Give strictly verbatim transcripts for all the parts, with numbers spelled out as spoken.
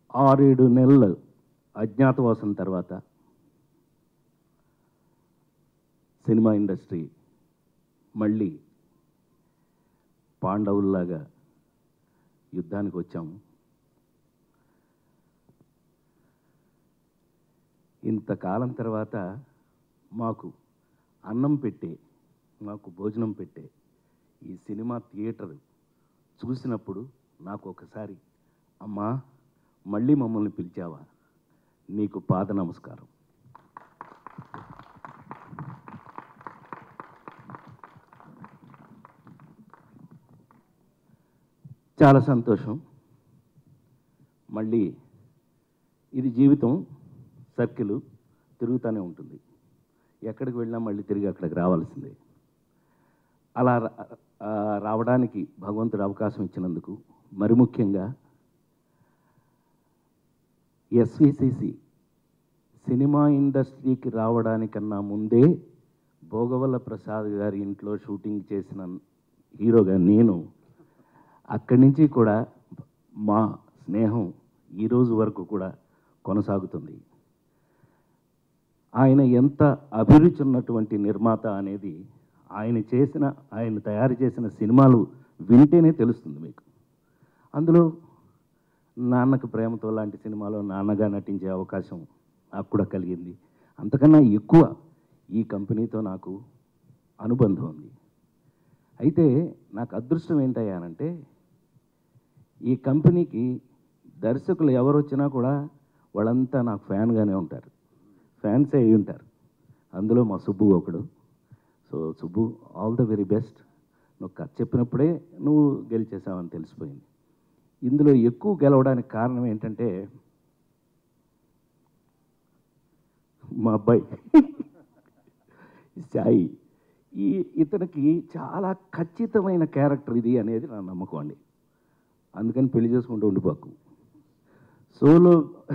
ఆరేడు నెలలు అజ్ఞాతవాసం తర్వాత సినిమా ఇండస్ట్రీ మళ్ళీ పాండవుల్లాగా యుద్ధానికి వచ్చాము. ఇంతకాలం తర్వాత మాకు అన్నం పెట్టే, మాకు భోజనం పెట్టే ఈ సినిమా థియేటర్ చూసినప్పుడు నాకు ఒకసారి, అమ్మా మళ్ళీ మమ్మల్ని పిలిచావా, నీకు పాద నమస్కారం. చాలా సంతోషం. మళ్ళీ ఇది జీవితం సర్కిల్ తిరుగుతూనే ఉంటుంది. ఎక్కడికి వెళ్ళినా మళ్ళీ తిరిగి అక్కడికి రావాల్సిందే. అలా రావడానికి భగవంతుడు అవకాశం ఇచ్చినందుకు, మరి ముఖ్యంగా ఎస్విసిసి సినిమా ఇండస్ట్రీకి రావడానికన్నా ముందే భోగవల్ల ప్రసాద్ గారి ఇంట్లో షూటింగ్ చేసిన హీరోగా నేను, అక్కడి నుంచి కూడా మా స్నేహం ఈరోజు వరకు కూడా కొనసాగుతుంది. ఆయన ఎంత అభిరుచి ఉన్నటువంటి నిర్మాత అనేది ఆయన చేసిన, ఆయన తయారు చేసిన సినిమాలు వింటేనే తెలుస్తుంది మీకు. అందులో నాన్నకు ప్రేమతో లాంటి సినిమాలో నాన్నగా నటించే అవకాశం నాకు కూడా కలిగింది. అంతకన్నా ఎక్కువ ఈ కంపెనీతో నాకు అనుబంధం ఉంది. అయితే నాకు అదృష్టం ఏంటయ్యానంటే, ఈ కంపెనీకి దర్శకులు ఎవరు వచ్చినా కూడా వాళ్ళంతా నాకు ఫ్యాన్గానే ఉంటారు, ఫ్యాన్సే అయి ఉంటారు. అందులో మా సుబ్బు ఒకడు. So Subbu, all the very best. నువ్వు కథ చెప్పినప్పుడే నువ్వు గెలిచేసావని తెలిసిపోయింది. ఇందులో ఎక్కువ గెలవడానికి కారణం ఏంటంటే మా అబ్బాయి సాయి. ఈ ఇతనికి చాలా ఖచ్చితమైన క్యారెక్టర్ ఇది అనేది నా నమ్మకం అండి. అందుకని పెళ్లి చేసుకుంటూ ఉండిపోకు. సోలో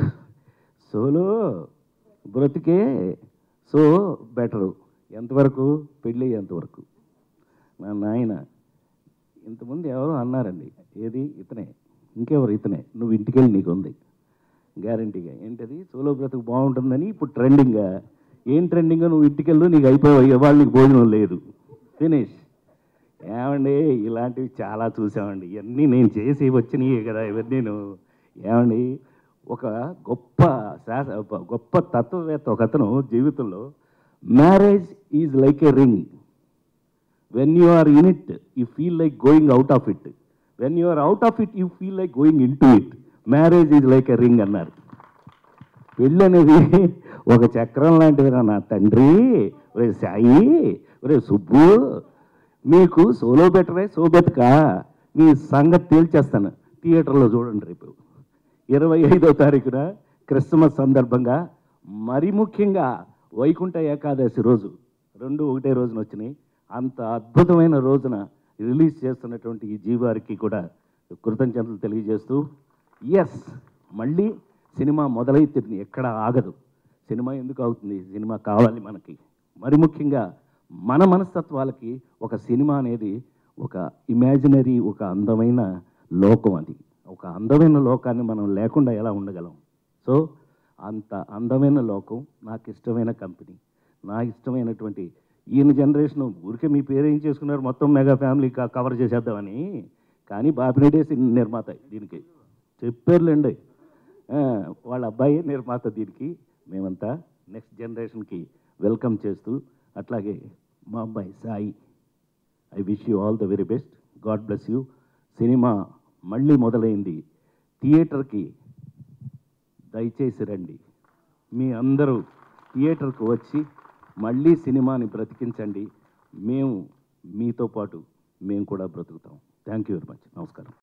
సోలో బ్రతుకే సో బెటరు. ఎంతవరకు? పెళ్ళి ఎంతవరకు. నా నాయన ఇంతకుముందు ఎవరో అన్నారండి, ఏది ఇతనే, ఇంకెవరు ఇతనే, నువ్వు ఇంటికి వెళ్ళి నీకు ఉంది గ్యారంటీగా. ఏంటది? సోలో బ్రతుకు బాగుంటుందని ఇప్పుడు ట్రెండింగ్గా. ఏం ట్రెండింగ్గా? నువ్వు ఇంటికి వెళ్ళు, నీకు అయిపోయి ఇవాళ నీకు భోజనం లేదు, ఫినిష్. ఏమండి ఇలాంటివి చాలా చూసామండి. ఇవన్నీ నేను చేసి వచ్చినాయి కదా ఇవన్నీ. నేను ఏమండి, ఒక గొప్ప శాస గొప్ప తత్వవేత్త ఒక అతను జీవితంలో, marriage is like a ring, when you are in it you feel like going out of it, when you are out of it you feel like going into it. Marriage is like a ring అన్నారు. పెళ్ళి అనేది ఒక చక్రం లాంటిదిరా నా తండ్రి. ఒరే సాయి, ఒరే సుబ్బు, మీకు సోలో బెటరే, సో బెటకా, మీ సంగతి తేల్చేస్తాను. థియేటర్లో చూడండి రేపు ఇరవై ఐదో తారీఖున క్రిస్మస్ సందర్భంగా, మరి ముఖ్యంగా వైకుంఠ ఏకాదశి రోజు, రెండు ఒకటే రోజున వచ్చినాయి. అంత అద్భుతమైన రోజున రిలీజ్ చేస్తున్నటువంటి ఈ జీవారికి కూడా కృతజ్ఞతలు తెలియజేస్తూ, ఎస్ మళ్ళీ సినిమా మొదలైతే ఎక్కడ ఆగదు. సినిమా ఎందుకు అవుతుంది? సినిమా కావాలి మనకి. మరి ముఖ్యంగా మన మనస్తత్వాలకి ఒక సినిమా అనేది ఒక ఇమాజినరీ, ఒక అందమైన లోకం. అది ఒక అందమైన లోకాన్ని మనం లేకుండా ఎలా ఉండగలం? సో అంత అందమైన లోకం, నాకు ఇష్టమైన కంపెనీ, నాకు ఇష్టమైనటువంటి ఈయన జనరేషను. ఊరికే మీ పేరేం చేసుకున్నారు, మొత్తం మెగా ఫ్యామిలీ కవర్ చేసేద్దామని. కానీ బాపినేడే సినిమా నిర్మాత దీనికి చెప్పారులేండి. వాళ్ళ అబ్బాయి నిర్మాత దీనికి. మేమంతా నెక్స్ట్ జనరేషన్కి వెల్కమ్ చేస్తూ, అట్లాగే మా అబ్బాయి Sai, I wish you all the very best. God bless you. Cinema మళ్ళీ మొదలైంది. థియేటర్కి దయచేసి రండి. మీ అందరూ థియేటర్కి వచ్చి మళ్ళీ సినిమాని బ్రతికించండి. మేము మీతో పాటు మేము కూడా బ్రతుకుతాం. Thank you very much. నమస్కారం.